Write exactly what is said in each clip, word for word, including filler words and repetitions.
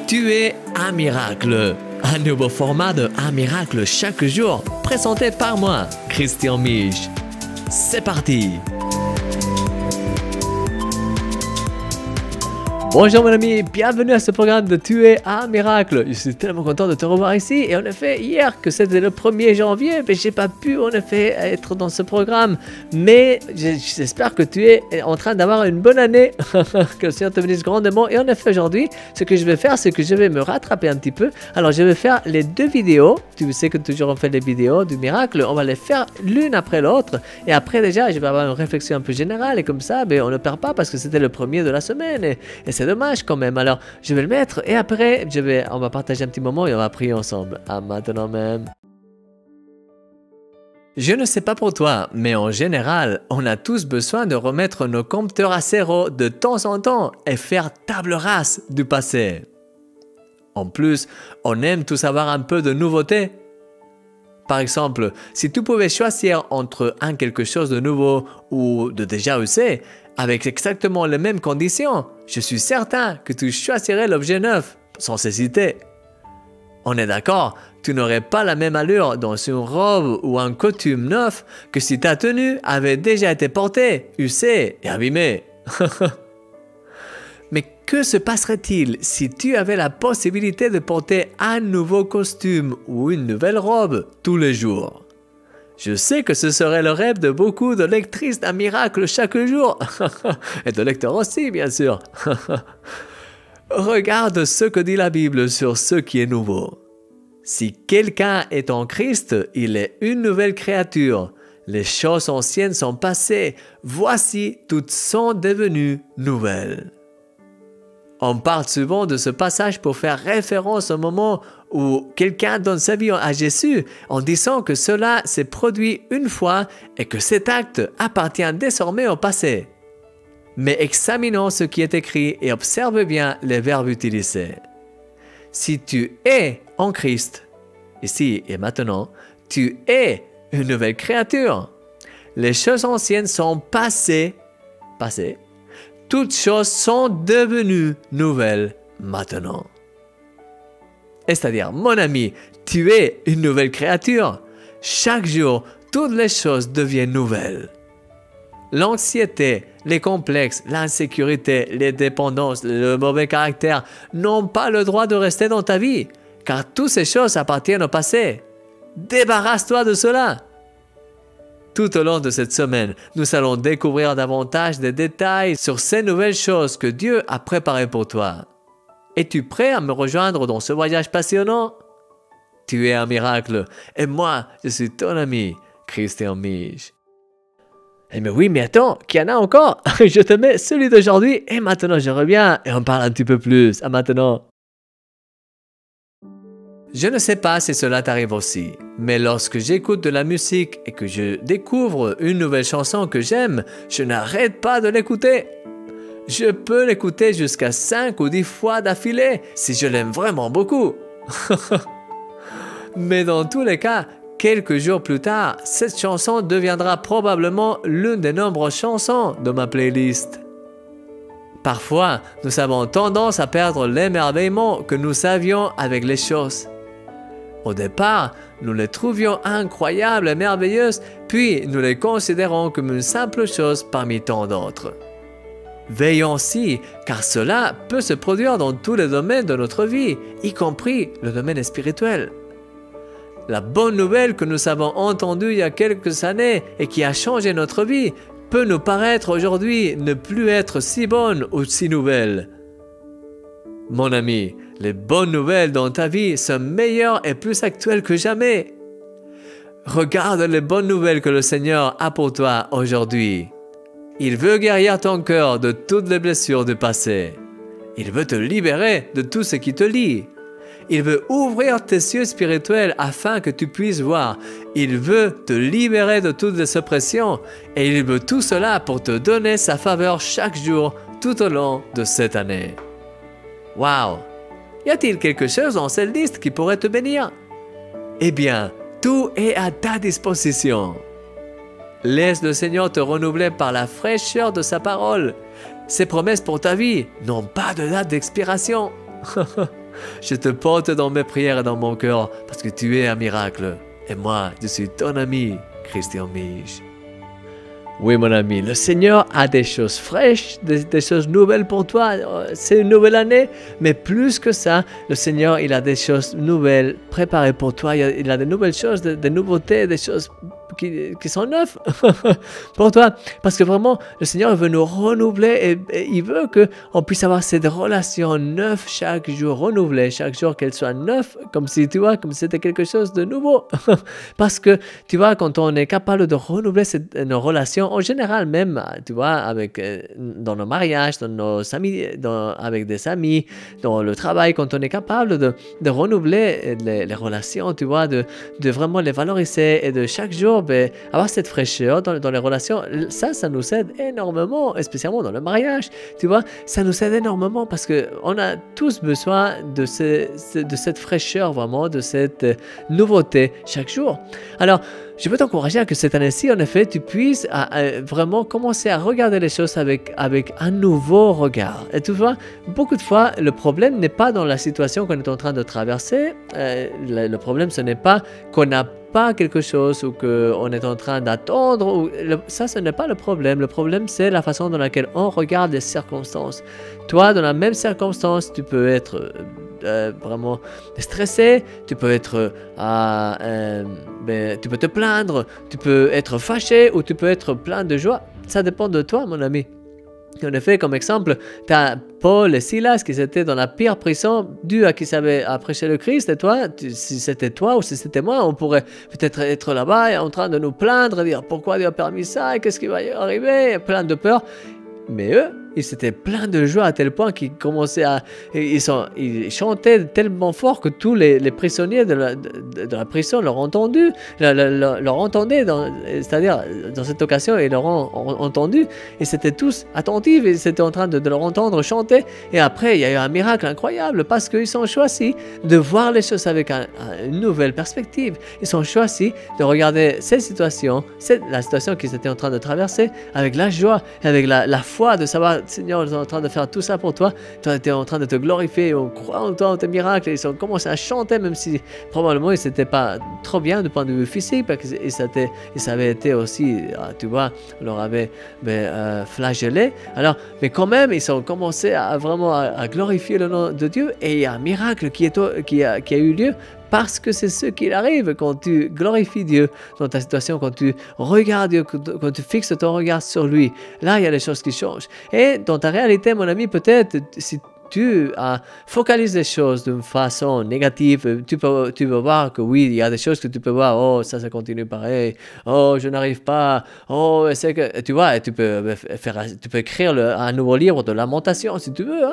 Tu es un miracle. Un nouveau format de Un miracle chaque jour, présenté par moi, Christian Mich. C'est parti! Bonjour mon ami, bienvenue à ce programme de Tu es un miracle. Je suis tellement content de te revoir ici. Et en effet, hier que c'était le premier janvier, mais j'ai pas pu en effet être dans ce programme. Mais j'espère que tu es en train d'avoir une bonne année. Que le Seigneur te bénisse grandement. Et en effet, aujourd'hui, ce que je vais faire, c'est que je vais me rattraper un petit peu. Alors, je vais faire les deux vidéos. Tu sais que toujours on fait les vidéos du miracle. On va les faire l'une après l'autre. Et après, déjà, je vais avoir une réflexion un peu générale. Et comme ça, ben, on ne perd pas parce que c'était le premier de la semaine. Et, et c'est dommage quand même. Alors, je vais le mettre et après, je vais, on va partager un petit moment et on va prier ensemble. À maintenant même. Je ne sais pas pour toi, mais en général, on a tous besoin de remettre nos compteurs à zéro de temps en temps et faire table rase du passé. En plus, on aime tous avoir un peu de nouveauté. Par exemple, si tu pouvais choisir entre un quelque chose de nouveau ou de déjà usé, avec exactement les mêmes conditions, je suis certain que tu choisirais l'objet neuf, sans hésiter. On est d'accord, tu n'aurais pas la même allure dans une robe ou un costume neuf que si ta tenue avait déjà été portée, usée et abîmée. Mais que se passerait-il si tu avais la possibilité de porter un nouveau costume ou une nouvelle robe tous les jours? Je sais que ce serait le rêve de beaucoup de lectrices d'un miracle chaque jour. Et de lecteurs aussi, bien sûr. Regarde ce que dit la Bible sur ce qui est nouveau. Si quelqu'un est en Christ, il est une nouvelle créature. Les choses anciennes sont passées. Voici, toutes sont devenues nouvelles. On parle souvent de ce passage pour faire référence au moment où quelqu'un donne sa vie à Jésus en disant que cela s'est produit une fois et que cet acte appartient désormais au passé. Mais examinons ce qui est écrit et observe bien les verbes utilisés. Si tu es en Christ, ici et maintenant, tu es une nouvelle créature. Les choses anciennes sont passées, passées. Toutes choses sont devenues nouvelles maintenant. C'est-à-dire, mon ami, tu es une nouvelle créature. Chaque jour, toutes les choses deviennent nouvelles. L'anxiété, les complexes, l'insécurité, les dépendances, le mauvais caractère n'ont pas le droit de rester dans ta vie, car toutes ces choses appartiennent au passé. Débarrasse-toi de cela. Tout au long de cette semaine, nous allons découvrir davantage de détails sur ces nouvelles choses que Dieu a préparées pour toi. Es-tu prêt à me rejoindre dans ce voyage passionnant? Tu es un miracle et moi, je suis ton ami, Christian Mich. Eh mais oui, mais attends, qu'il y en a encore. Je te mets celui d'aujourd'hui et maintenant je reviens et on parle un petit peu plus. À maintenant. Je ne sais pas si cela t'arrive aussi, mais lorsque j'écoute de la musique et que je découvre une nouvelle chanson que j'aime, je n'arrête pas de l'écouter. Je peux l'écouter jusqu'à cinq ou dix fois d'affilée si je l'aime vraiment beaucoup. Mais dans tous les cas, quelques jours plus tard, cette chanson deviendra probablement l'une des nombreuses chansons de ma playlist. Parfois, nous avons tendance à perdre l'émerveillement que nous avions avec les choses. Au départ, nous les trouvions incroyables et merveilleuses, puis nous les considérons comme une simple chose parmi tant d'autres. Veillons aussi, car cela peut se produire dans tous les domaines de notre vie, y compris le domaine spirituel. La bonne nouvelle que nous avons entendue il y a quelques années et qui a changé notre vie peut nous paraître aujourd'hui ne plus être si bonne ou si nouvelle. Mon ami, les bonnes nouvelles dans ta vie sont meilleures et plus actuelles que jamais. Regarde les bonnes nouvelles que le Seigneur a pour toi aujourd'hui. Il veut guérir ton cœur de toutes les blessures du passé. Il veut te libérer de tout ce qui te lie. Il veut ouvrir tes yeux spirituels afin que tu puisses voir. Il veut te libérer de toutes les oppressions et il veut tout cela pour te donner sa faveur chaque jour tout au long de cette année. Waouh! Y a-t-il quelque chose dans cette liste qui pourrait te bénir? Eh bien, tout est à ta disposition. Laisse le Seigneur te renouveler par la fraîcheur de sa parole. Ses promesses pour ta vie n'ont pas de date d'expiration. Je te porte dans mes prières et dans mon cœur parce que tu es un miracle. Et moi, je suis ton ami, Christian Mich. Oui, mon ami, le Seigneur a des choses fraîches, des, des choses nouvelles pour toi. C'est une nouvelle année, mais plus que ça, le Seigneur, il a des choses nouvelles préparées pour toi. Il a, il a des nouvelles choses, des, des nouveautés, des choses qui, qui sont neuves pour toi. Parce que vraiment, le Seigneur veut nous renouveler et, et il veut qu'on puisse avoir cette relation neuve chaque jour, renouvelée, chaque jour qu'elle soit neuve, comme si, tu vois, comme si c'était quelque chose de nouveau. Parce que, tu vois, quand on est capable de renouveler cette, nos relations, en général même, tu vois, avec, dans nos mariages, dans nos amis, dans, avec des amis, dans le travail, quand on est capable de, de renouveler les, les relations, tu vois, de, de vraiment les valoriser et de chaque jour ben, avoir cette fraîcheur dans, dans les relations, ça, ça nous aide énormément, et spécialement dans le mariage, tu vois, ça nous aide énormément parce qu'on a tous besoin de, ce, de cette fraîcheur, vraiment, de cette nouveauté chaque jour. Alors, je peux t'encourager à que cette année-ci, en effet, tu puisses à, à vraiment commencer à regarder les choses avec, avec un nouveau regard. Et tu vois, beaucoup de fois, le problème n'est pas dans la situation qu'on est en train de traverser. Euh, le, le problème, ce n'est pas qu'on n'a pas quelque chose ou qu'on est en train d'attendre. Ça, ce n'est pas le problème. Le problème, c'est la façon dans laquelle on regarde les circonstances. Toi, dans la même circonstance, tu peux être euh, vraiment stressé, tu peux être, euh, euh, ben, tu peux te plaindre, tu peux être fâché ou tu peux être plein de joie. Ça dépend de toi, mon ami. En effet, comme exemple, tu as Paul et Silas qui étaient dans la pire prison due à qui savaient prêcher le Christ. Et toi, tu, si c'était toi ou si c'était moi, on pourrait peut-être être là-bas en train de nous plaindre, dire pourquoi Dieu a permis ça et qu'est-ce qui va y arriver, plein de peur. Mais eux, ils étaient pleins de joie à tel point qu'ils commençaient à... Ils, sont, ils chantaient tellement fort que tous les, les prisonniers de la, de, de la prison leur ont entendu, leur, leur, leur entendaient, c'est-à-dire dans cette occasion, ils leur ont, ont entendu. Et c'était tous attentifs, ils étaient en train de, de leur entendre chanter. Et après, il y a eu un miracle incroyable parce qu'ils sont choisis de voir les choses avec un, un, une nouvelle perspective. Ils sont choisis de regarder cette situation, cette, la situation qu'ils étaient en train de traverser, avec la joie, avec la, la foi de savoir Seigneur, ils sont en train de faire tout ça pour toi. Toi, tu es en train de te glorifier. On croit en toi, en tes miracles. Ils ont commencé à chanter, même si probablement ils n'étaient pas trop bien du point de vue physique, parce qu'ils ils avaient été aussi, tu vois, on leur avait ben, euh, flagellé. Alors, mais quand même, ils ont commencé à vraiment à, à glorifier le nom de Dieu. Et il y a un miracle qui, est, qui, a, qui a eu lieu. Parce que c'est ce qu'il arrive quand tu glorifies Dieu dans ta situation, quand tu regardes Dieu, quand tu fixes ton regard sur lui. Là, il y a des choses qui changent. Et dans ta réalité, mon ami, peut-être, si tu euh, focalises les choses d'une façon négative, tu peux, tu peux voir que oui, il y a des choses que tu peux voir, oh, ça, ça continue pareil, oh, je n'arrive pas, oh, c'est que, tu vois, tu peux, faire, tu peux écrire le, un nouveau livre de lamentation si tu veux, hein.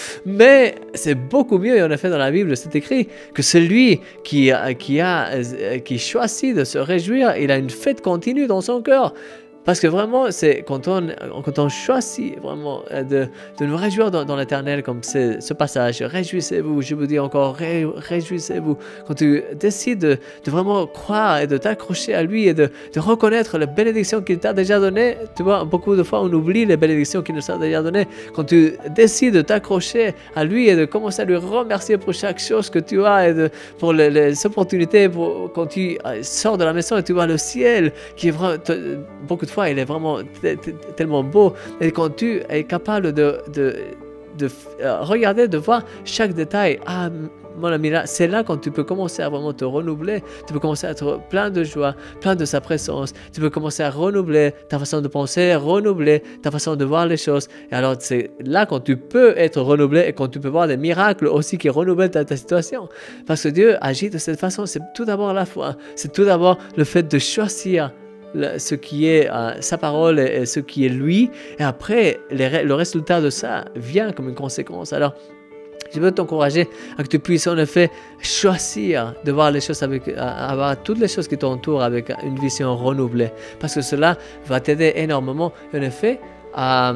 Mais c'est beaucoup mieux, en effet, dans la Bible, c'est écrit que celui qui, qui, a, qui choisit de se réjouir, il a une fête continue dans son cœur. Parce que vraiment, c'est quand on, quand on choisit vraiment de, de nous réjouir dans, dans l'éternel, comme c'est ce passage, réjouissez-vous, je vous dis encore, ré, réjouissez-vous. Quand tu décides de, de vraiment croire et de t'accrocher à lui et de, de reconnaître les bénédictions qu'il t'a déjà données, tu vois, beaucoup de fois on oublie les bénédictions qu'il nous a déjà données. Quand tu décides de t'accrocher à lui et de commencer à lui remercier pour chaque chose que tu as et de, pour les, les opportunités, pour, quand tu sors de la maison et tu vois le ciel qui est vraiment, beaucoup de fois, il est vraiment tellement beau. Et quand tu es capable de, de, de regarder, de voir chaque détail, ah, mon ami, là, c'est là quand tu peux commencer à vraiment te renouveler. Tu peux commencer à être plein de joie, plein de sa présence. Tu peux commencer à renouveler ta façon de penser, renouveler ta façon de voir les choses. Et alors, c'est là quand tu peux être renouvelé et quand tu peux voir des miracles aussi qui renouvellent ta, ta situation. Parce que Dieu agit de cette façon. C'est tout d'abord la foi. C'est tout d'abord le fait de choisir ce qui est euh, sa parole et, et ce qui est lui, et après les, le résultat de ça vient comme une conséquence. Alors je veux t'encourager à que tu puisses en effet choisir de voir les choses avec, avoir toutes les choses qui t'entourent avec une vision renouvelée, parce que cela va t'aider énormément en effet à...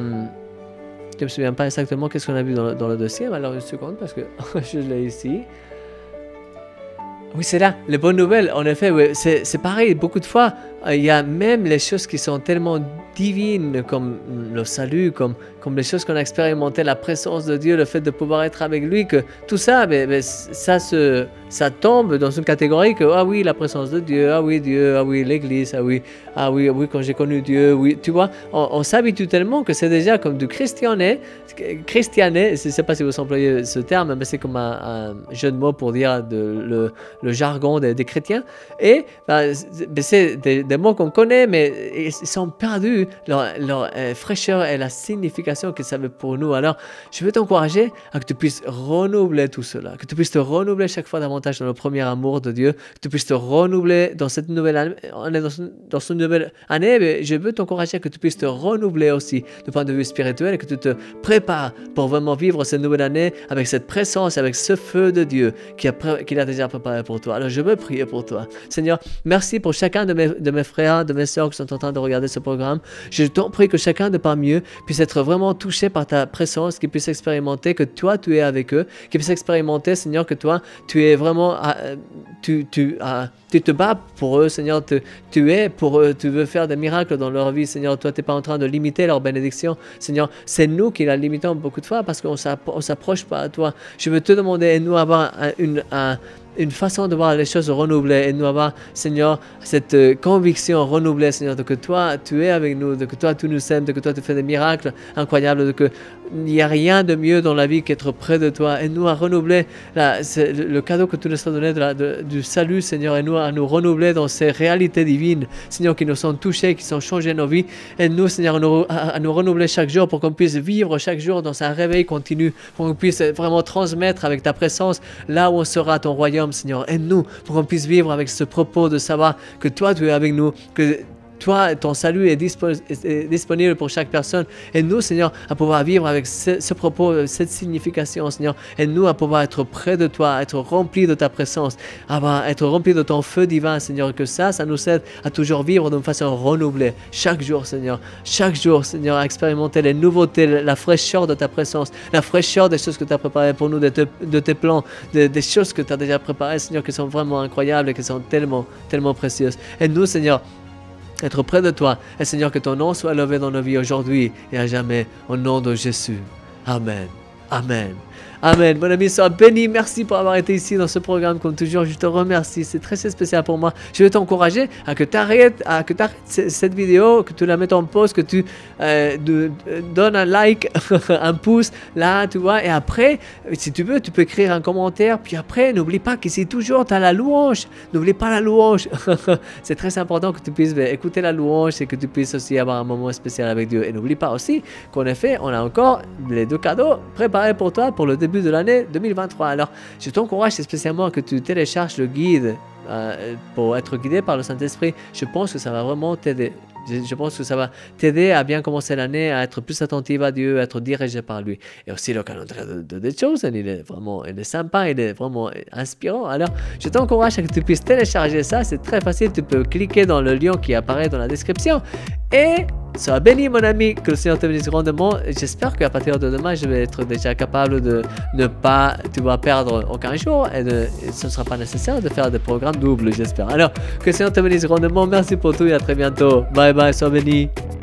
Je ne me souviens pas exactement qu'est-ce qu'on a vu dans le, dans le dossier, mais alors une seconde parce que je l'ai ici. Oui, c'est là, les bonnes nouvelles, en effet, oui, c'est pareil, beaucoup de fois, il y a même les choses qui sont tellement divines, comme le salut, comme, comme les choses qu'on a expérimentées, la présence de Dieu, le fait de pouvoir être avec lui, que tout ça, mais, mais ça, se, ça tombe dans une catégorie que, ah oui, la présence de Dieu, ah oui, Dieu, ah oui, l'Église, ah oui, ah oui, oui, quand j'ai connu Dieu, oui, tu vois, on, on s'habitue tellement que c'est déjà comme du christiané, christiané, je ne sais pas si vous employez ce terme, mais c'est comme un, un jeu de mots pour dire de, le, le jargon des, des chrétiens, et ben, c'est des, des mots qu'on connaît, mais ils sont perdus, leur, leur euh, fraîcheur et la signification que ça veut pour nous. Alors, je veux t'encourager à que tu puisses renouveler tout cela, que tu puisses te renouveler chaque fois davantage dans le premier amour de Dieu, que tu puisses te renouveler dans cette nouvelle année, dans, dans cette nouvelle année, mais je veux t'encourager à que tu puisses te renouveler aussi du point de vue spirituel et que tu te prépares pour vraiment vivre cette nouvelle année avec cette présence, avec ce feu de Dieu qu'il a, qu'il a déjà préparé pour toi. Alors, je veux prier pour toi. Seigneur, merci pour chacun de mes, de mes frères, de mes sœurs qui sont en train de regarder ce programme. Je t'en prie que chacun de parmi eux puisse être vraiment touché par ta présence, qu'ils puissent expérimenter que toi, tu es avec eux, qu'ils puissent expérimenter, Seigneur, que toi, tu es vraiment, euh, tu, tu, euh, tu te bats pour eux, Seigneur, tu, tu es pour eux, tu veux faire des miracles dans leur vie, Seigneur. Toi, tu n'es pas en train de limiter leur bénédiction, Seigneur. C'est nous qui la limitons beaucoup de fois parce qu'on ne s'approche pas à toi. Je veux te demander, et nous avoir un, une, un, une façon de voir les choses renouvelées et nous avoir, Seigneur, cette euh, conviction renouvelée, Seigneur, de que toi, tu es avec nous, de que toi, tu nous aimes, de que toi, tu fais des miracles incroyables, de que il n'y a rien de mieux dans la vie qu'être près de toi. Et nous à renouveler la, le, le cadeau que tu nous as donné de la, de, du salut, Seigneur, et nous à nous renouveler dans ces réalités divines, Seigneur, qui nous sont touchées, qui sont changées nos vies. Et nous, Seigneur, à nous, à, à nous renouveler chaque jour pour qu'on puisse vivre chaque jour dans un réveil continu, pour qu'on puisse vraiment transmettre avec ta présence là où on sera ton royaume, Seigneur. Aide-nous pour qu'on puisse vivre avec ce propos de savoir que toi, tu es avec nous, que toi, ton salut est, dispo est disponible pour chaque personne. Et nous, Seigneur, à pouvoir vivre avec ce, ce propos, cette signification, Seigneur. Et nous, à pouvoir être près de toi, être remplis de ta présence, à être remplis de ton feu divin, Seigneur. Que ça, ça nous aide à toujours vivre d'une façon renouvelée. Chaque jour, Seigneur. Chaque jour, Seigneur, à expérimenter les nouveautés, la fraîcheur de ta présence, la fraîcheur des choses que tu as préparées pour nous, de, te, de tes plans, de, des choses que tu as déjà préparées, Seigneur, qui sont vraiment incroyables et qui sont tellement, tellement précieuses. Et nous, Seigneur, être près de toi. Et Seigneur, que ton nom soit élevé dans nos vies aujourd'hui et à jamais. Au nom de Jésus. Amen. Amen. Amen. Mon ami, sois béni. Merci pour avoir été ici dans ce programme. Comme toujours, je te remercie. C'est très spécial pour moi. Je veux t'encourager à que tu arrêtes, à que tu arrêtes cette vidéo, que tu la mettes en pause, que tu euh, de, de, donnes un like, un pouce, là, tu vois. Et après, si tu veux, tu peux écrire un commentaire. Puis après, n'oublie pas qu'ici, toujours, tu as la louange. N'oublie pas la louange. C'est très important que tu puisses écouter la louange et que tu puisses aussi avoir un moment spécial avec Dieu. Et n'oublie pas aussi qu'en effet, on a encore les deux cadeaux préparés pour toi pour le début de l'année deux mille vingt-trois. Alors, je t'encourage spécialement que tu télécharges le guide euh, pour être guidé par le Saint-Esprit. Je pense que ça va vraiment t'aider. Je, je pense que ça va t'aider à bien commencer l'année, à être plus attentif à Dieu, à être dirigé par lui. Et aussi le calendrier de, de, de choses, il est vraiment il est sympa, il est vraiment inspirant. Alors, je t'encourage à que tu puisses télécharger ça. C'est très facile. Tu peux cliquer dans le lien qui apparaît dans la description. Et sois béni, mon ami, que le Seigneur te bénisse grandement. J'espère qu'à partir de demain, je vais être déjà capable de ne pas, tu vas perdre aucun jour et, de, et ce ne sera pas nécessaire de faire des programmes doubles, j'espère. Alors, que le Seigneur te bénisse grandement. Merci pour tout et à très bientôt. Bye bye, sois béni.